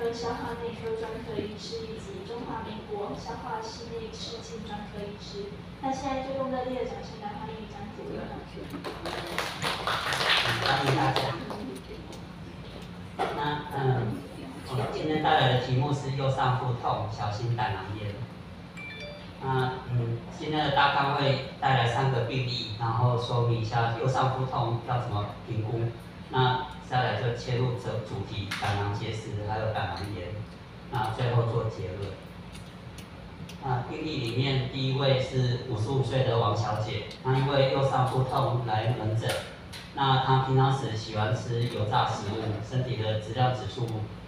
科消化内科专科医师以及中华民国消化系内视镜专科医师。那现在就用热烈的掌声来欢迎张主任。 欢迎大家。那我们今天带来的题目是右上腹痛，小心胆囊炎。那今天的大纲会带来3个病例，然后说明一下右上腹痛要怎么评估。那再来就切入主题，胆囊结石还有胆囊炎。那最后做结论。那病例里面第一位是55岁的王小姐，她因为右上腹痛来门诊。那她平常时喜欢吃油炸食物，身体的质量指数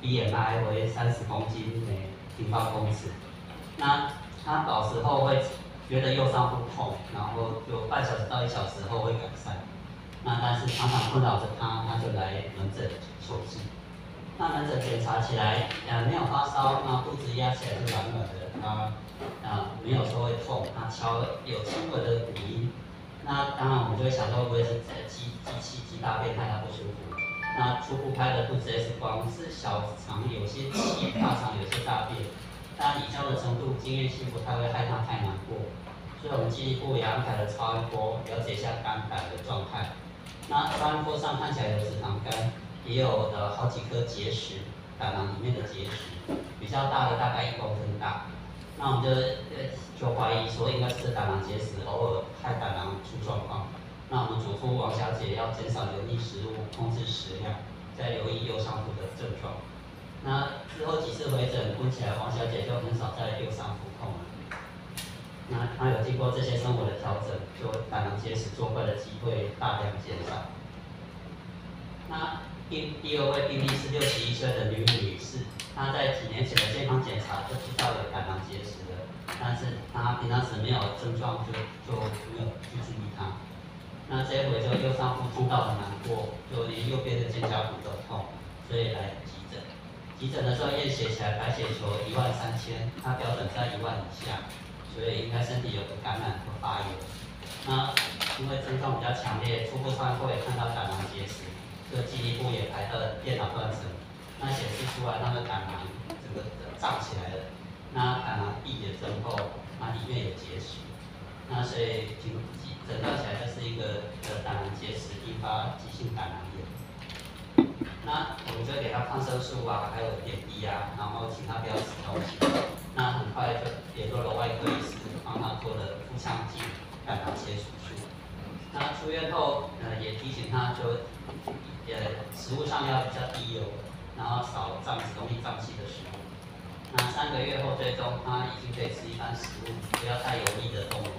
BMI 为30公斤每平方公尺。那她老时候会觉得右上腹痛，然后就半小时到1小时后会改善。那但是常常困扰着她，她就来门诊求治。那门诊检查起来，没有发烧，那肚子压起来是软软的，没有说会痛，那敲有轻微的鼓音。那当然我们就会想说，会不会是鸡大便太不舒服？那初步拍的肚子 X 光是小肠有些气，大肠有些大便，但以上的程度经验性不太会害他太难过，所以我们进一步也安排了超音波，了解一下肝胆的状态。那超音波上看起来有脂肪肝，也有好几颗结石，胆囊里面的结石，比较大的大概1公分大。那我们就怀疑说应该是胆囊结石，偶尔害胆囊出状况。那我们嘱咐王小姐要减少油腻食物，控制食量，再留意右上腹的症状。那之后几次回诊，问起来王小姐就很少在右上腹痛了。那她有经过这些生活的调整，就胆囊结石作怪的机会大量减少。那第二位病例是61岁的女士，她在几年前的健康检查就知道有胆囊结石了，但是她平常时没有症状就没有去注意它。那这一回就右上腹痛到很难过，就连右边的肩胛骨都痛，所以来急诊。急诊的时候验血起来白血球13000，她标准在1万以下，所以应该身体有个感染和发炎。那因为症状比较强烈，初步超音波也看到胆囊结石。这进一步也排到电脑断层，那显示出来那个胆囊整个胀起来了，那胆囊闭结之后，那里面有结石，那所以诊断起来就是一个胆囊结石引发急性胆囊炎。那我们就给他抗生素啊，还有点滴啊，然后请他不要吃东西。那很快就联络了外科医师，帮他做了腹腔镜胆囊切除术。那出院后，也提醒他就。食物上要比较低油，然后少容易胀气的食物。那3个月后追踪，他已经可以吃一般食物，不要太油腻的动物。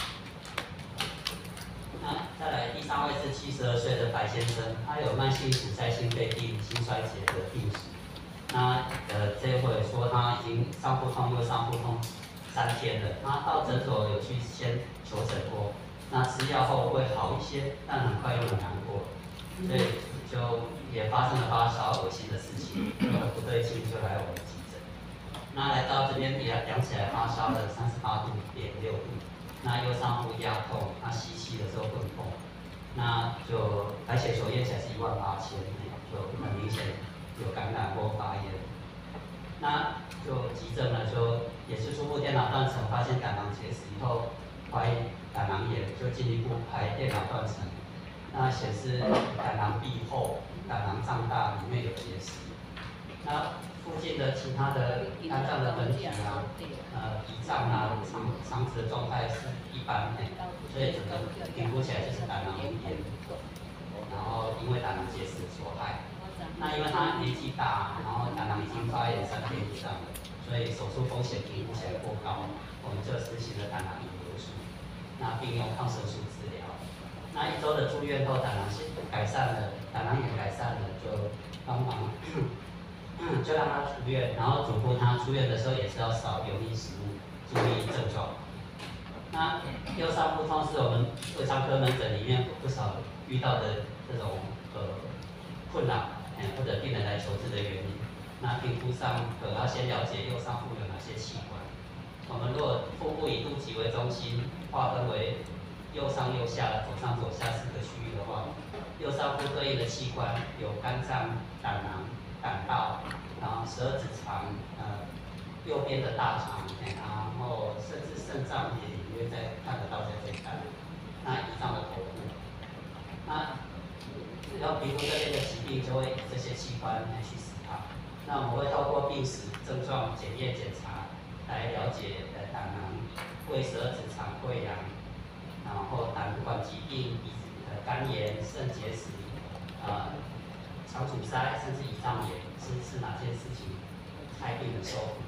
那再来第3位是72岁的白先生，他有慢性阻塞性肺病、心衰竭的病史。那这一回说他已经上腹痛右上腹痛3天了，他到诊所有去先求诊过，那吃药后会好一些，但很快又很难过，所以就也发生了发烧、恶心的事情，不对劲就来我们急诊。那来到这边量起来发烧了38.6度，那右上腹压痛，他吸气的时候更痛，那就白血球验起来是18000，就很明显有感染或发炎。那就急诊了，就也是初步电脑断层发现胆囊结石以后，怀疑胆囊炎，就进一步排电脑断层。那显示胆囊壁厚，胆囊胀大，里面有结石。那附近的其他的肝脏的本体啊，脾脏啊，肠子的状态是一般的，所以整个评估起来就是胆囊炎，然后因为胆囊结石所害。那因为他年纪大，然后胆囊已经发炎3天以上了，所以手术风险评估起来过高，我们就实行了胆囊引流术，那并用抗生素治疗。那1周的住院后，胆囊改善了，胆囊炎改善了，就帮忙就让他出院，然后嘱咐他出院的时候也是要少油腻食物，注意症状。那右上腹痛是我们胃肠科门诊里面不少遇到的这种困扰，或者病人来求治的原因。那评估上要先了解右上腹有哪些器官。我们如果腹部以肚脐为中心，划分为右上、右下、左上、左下4个区域的话，右上腹对应的器官有肝脏、胆囊、胆道，然后12 十二指肠，右边的大肠，然后甚至肾脏也隐约在看得到在这一带。那胰脏的头部，那只要皮肤这边的疾病，就会以这些器官来去死它。那我们会透过病史症状检验检查来了解胆囊、胃十二指肠、溃疡，然后胆管疾病、肝炎、肾结石、肠阻塞，甚至胰脏炎是哪件事情开病的时候。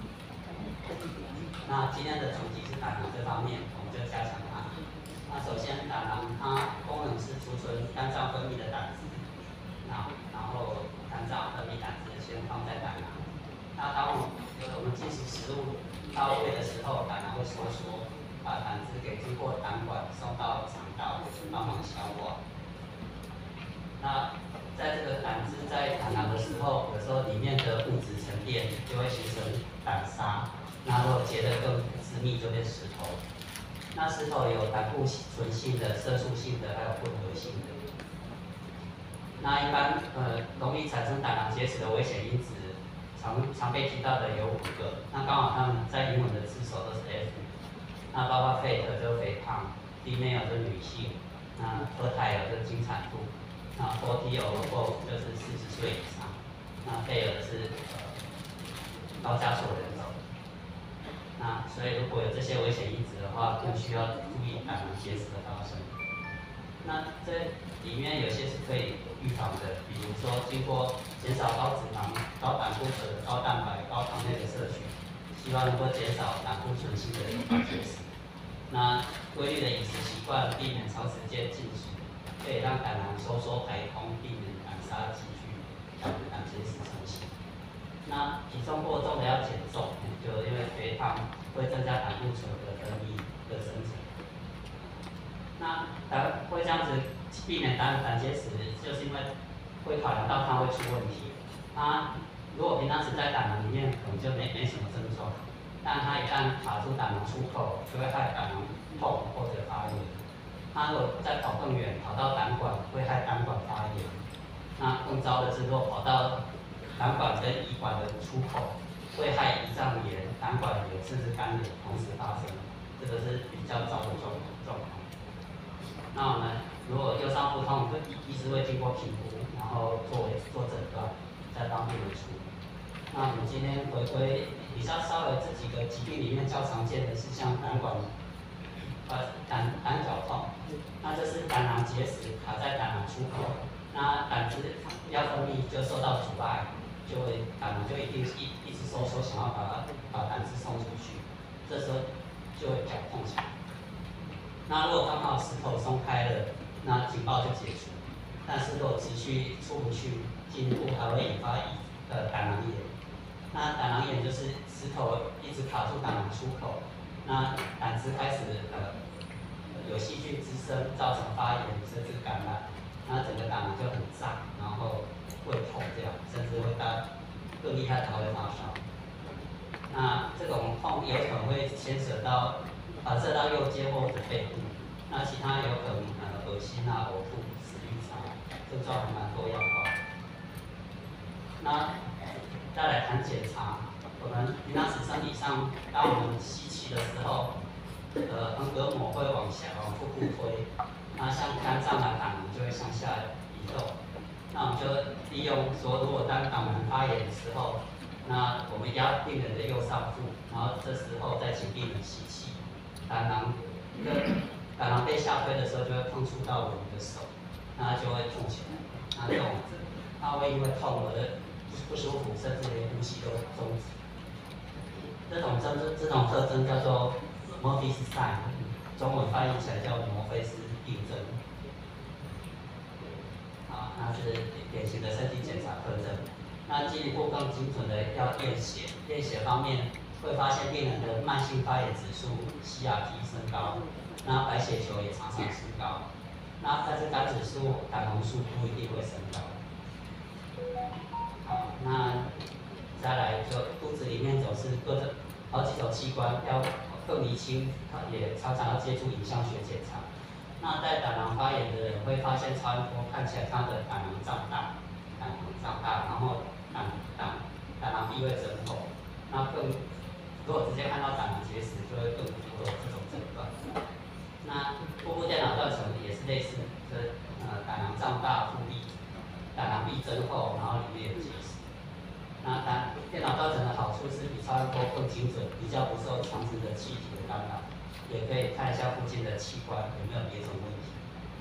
那今天的主题是胆囊这方面，我们就加强它。那首先，胆囊它功能是储存肝脏分泌的胆汁，然后肝脏分泌胆汁先放在胆囊。那当我们进食食物到胃的时候，胆囊会收缩，把胆汁给经过胆管送到肠道帮忙消化。那在这个胆汁在胆囊的时候，有时候里面的物质沉淀就会形成胆沙，那如果结得更致密就变石头。那石头有胆固醇性的、色素性的，还有混合性的。那一般容易产生胆囊结石的危险因子，常被提到的有5个。那刚好他们在英文的字首都是 F。那包括 fat 就是肥胖 ，female 就是女性，那 fertile 就是经产妇，那 40 or above 就是40岁以上，那 fail 的是高加索人种。那所以如果有这些危险因子的话，更需要注意胆囊结石的发生。那这里面有些是可以预防的，比如说经过减少高脂肪、高胆固醇、高蛋白、高糖类的摄取，希望能够减少胆固醇性的诱发结石。那规律的饮食习惯，避免长时间进食，可以让胆囊收缩排空，避免胆沙积聚，让胆结石成型。那体重过重的要减重，就因为肥胖会增加胆固醇的分泌的生成。那会这样子避免胆结石，就是因为会考量到它会出问题。它如果平常时在胆囊里面，可能就没什么症状，但它一旦卡住胆囊出口，就会害胆囊痛或者发炎。它如果再跑更远，跑到胆管，会害胆管发炎。那更糟的是，如果跑到胆管跟胰管的出口，会害胰脏炎、胆管炎甚至肝炎同时发生，这个是比较糟的状况。那我们如果右上腹痛，医师会经过评估，然后做诊断，再帮病人处理。那我们今天回归比较稍微这几个疾病里面较常见的是像胆绞痛，那这是胆囊结石卡在胆囊出口，那胆汁要分泌就受到阻碍，胆囊就一定一直收缩，想要把胆汁送出去，这时候就会绞痛起来。那如果刚好石头松开了，那警报就解除。但是如果持续出不去，进一步还会引发胆囊炎。那胆囊炎就是石头一直卡住胆囊出口，那胆汁开始有细菌滋生，造成发炎甚至感染，那整个胆囊就很胀，然后会痛这样，甚至会更厉害的会发烧。那这种痛有可能会牵涉到反射到右肩或者背部，那其他有可能恶心啊、呕吐、食欲差，症状还蛮多样化。那再来谈检查，我们平常时身体上，当我们吸气的时候，横膈膜会往腹部推，那像肝脏啊、胆囊就会向下移动。那我们就利用说，如果当胆囊发炎的时候，那我们压病人的右上腹，然后这时候再请病人吸气，胆囊被下推的时候，就会碰触到我们的手，那就会痛起来。那它会因为痛而不舒服，甚至连呼吸都终止。这种特征叫做 Murphy's sign， 中文翻译起来叫摩菲斯病症。好，那是典型的身体检查特征。那进一步更精准的要验血，验血方面会发现病人的慢性发炎指数 CRP 升高，那白血球也常常升高，那但是肝指数、胆红素不一定会升高。好，那再来就肚子里面总是好几种器官要更厘清，也常常要接触影像学检查。那在胆囊发炎的人会发现超音波看起来他的胆囊胀大，然后胆囊壁会增厚，那如果直接看到胆囊结石，就会更符合这种诊断。那腹部电脑断层也是类似，胆囊胀大，腹壁胆囊壁增厚，然后里面有结石。那电脑断层的好处是比超音波更精准，比较不受强制的气体的干扰，也可以看一下附近的器官有没有别种问题。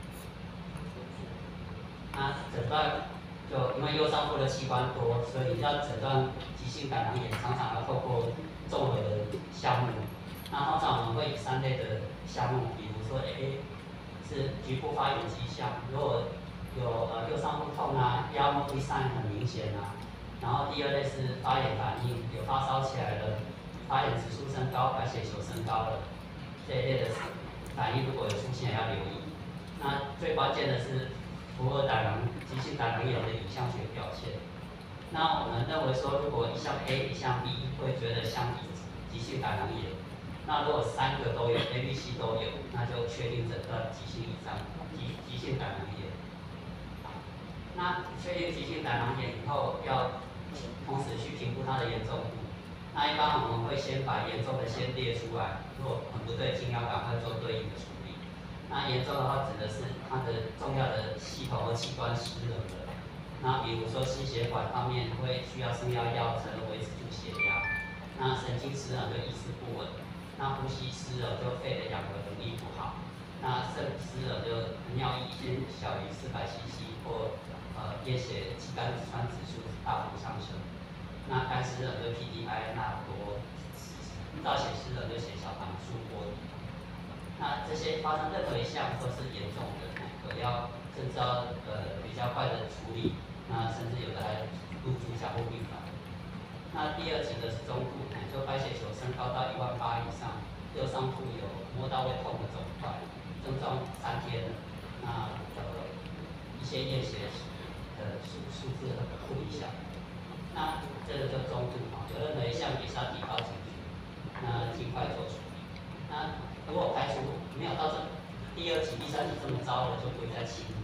那诊断就因为右上腹的器官多，所以要诊断急性胆囊炎，常常要透过综合的项目。那通常我们会以3类的项目，比如说 A 是局部发炎迹象，如果有右上腹痛啊，腰部 sign 很明显啊。然后第2类是发炎反应，有发烧起来了，发炎指数升高，白血球升高了，这一类的反应如果有出现要留意。那最关键的是符合急性胆囊炎的影像学表现。那我们认为说，如果一项 A 一项 B 会觉得像急性胆囊炎，那如果3个都有 A、B、C 都有，那就确定诊断急性胆囊炎。那确定急性胆囊炎以后，要同时去评估它的严重度。那一般我们会先把严重的先列出来，如果很不对劲，要赶快做对应的处理。那严重的话，指的是它的重要的系统和器官失能了。那比如说心血管方面会需要升压药才能维持住血压。那神经失能就意识不稳。那呼吸失了就肺的氧合能力不好。那肾失了就尿液先小于400cc 或液血肌酐酸指数大幅上升。那肝失了就 PDI 钠多，造血失了就血小板数过低。那这些发生任何一项都是严重的，要征召比较快的处理，那甚至有的还入住加护病房。那第2级的是中度，就白血球升高到18000以上，右上腹有摸到会痛的肿块，症状3天，那一些验血数字不理想。那这个就中度有任何一项也是要提高警觉，那尽快做处理。那如果排除没有到第2级、第3级这么糟的，就不会再轻了。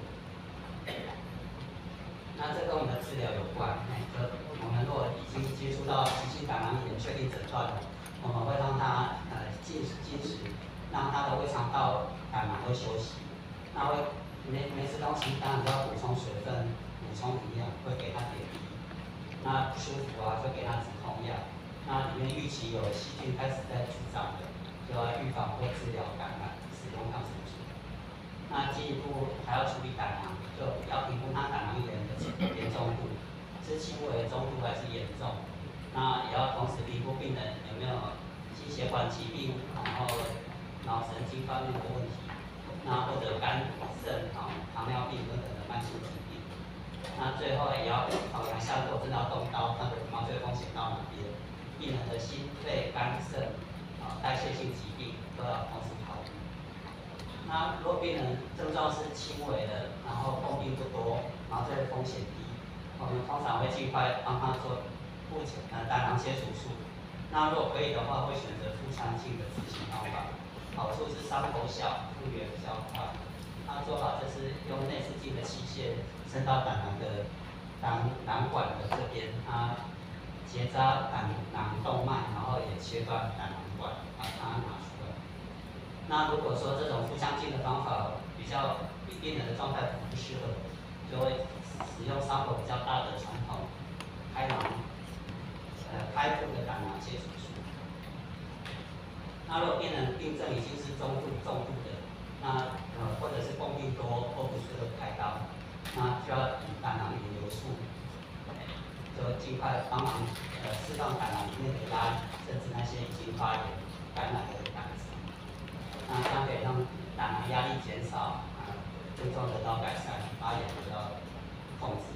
那这跟我们的治疗有关，我们如果已经接触到急性胆囊炎确定诊断了，我们会让他进食，让他的胃肠道、胆囊会休息。那没吃东西，当然就要补充水分、补充营养，会给他点滴。那不舒服啊，就给他止痛药。那里面预期有细菌开始在滋长的，就要预防或治疗感染，使用抗生素。那进一步还要处理胆囊，就要评估他胆囊炎的严重度，是轻微、中度还是严重。那也要同时评估病人有没有心血管疾病，然后脑神经方面的问题，那或者肝、肾、糖尿病等等的慢性疾病。那最后也要考量一下，如果真的要动刀，它的麻醉风险到哪边？病人的心肺、肝、肾、代谢性疾病都要同时考虑。那如果病人症状是轻微的，然后痛病不多，麻醉风险低，我们通常会尽快帮他做胆囊切除术。那如果可以的话，会选择腹腔镜的执行方法，好处是伤口小，复原比较快。那做法就是用内视镜的器械伸到胆囊的胆管的这边，结扎胆囊动脉，然后也切断胆囊管，把它拿出来。那如果说这种腹腔镜的方法比较病人的状态不适合，就会使用伤口比较大的传统开腹的胆囊切除术。那如果病人病症已经是中度、重度的，那或者是共病多或不适合开刀，那就要以胆囊引流术，就尽快帮忙释放胆囊里面的压力，甚至那些已经发炎感染的胆汁。那这样可以让胆囊压力减少，症状得到改善，发炎得到控制。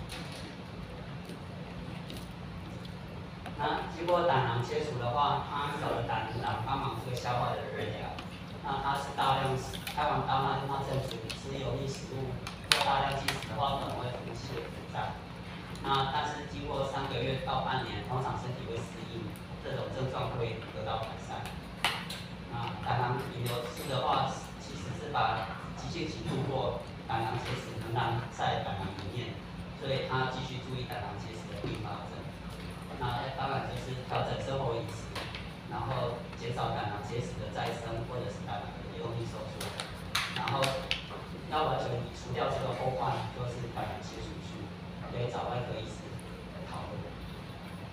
那经过胆囊切除的话，它有了胆囊帮忙做消化的热疗。那它是大量开完刀，那它正吃油腻食物或大量进食的话，可能会腹泻腹胀。那但是经过3个月到半年，通常身体会适应，这种症状会得到改善。胆囊引流术的话，其实是把急性期度过，胆囊结石仍然在胆囊里面，所以他继续注意胆囊结石的并发症。那要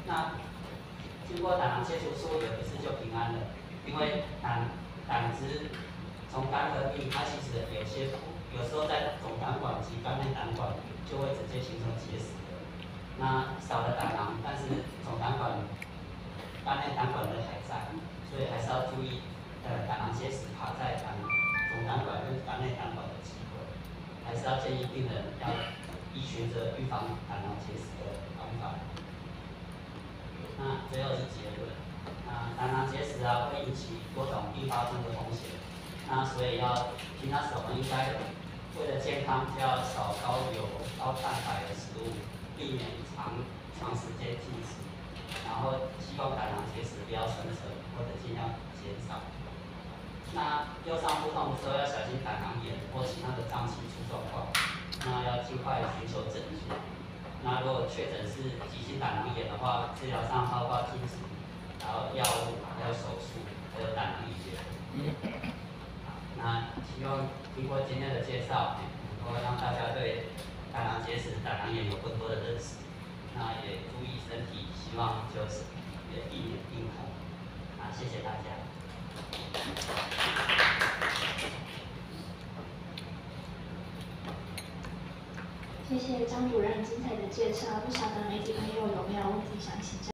那经过胆囊切除术有一次就平安了，因为胆汁从肝分泌，它其实有时候在总胆管及肝内胆管就会直接形成结石的。那少了胆囊，但是总胆管、肝内胆管的还在，所以还是要注意胆囊结石卡在总胆管跟肝内胆管的机会，还是要建议病人要依循着预防胆囊结石的方法。那最后是结论，胆囊结石会引起多种并发症的风险，那所以平常我们应该为了健康就要少高油、高蛋白的食物，避免长时间进食，然后希望胆囊结石不要生成或者尽量减少。那右上腹痛的时候要小心胆囊炎或其他的脏器出状况，那要尽快寻求诊治。那如果确诊是急性胆囊炎的话，治疗上包括禁食，然后药物，还有手术，还有胆囊移植。那希望经过今天的介绍，能够让大家对胆囊结石、胆囊炎有更多的认识。那也注意身体，希望就是也避免病痛。谢谢大家。 谢谢张主任精彩的介绍，不晓得媒体朋友有没有问题想请教？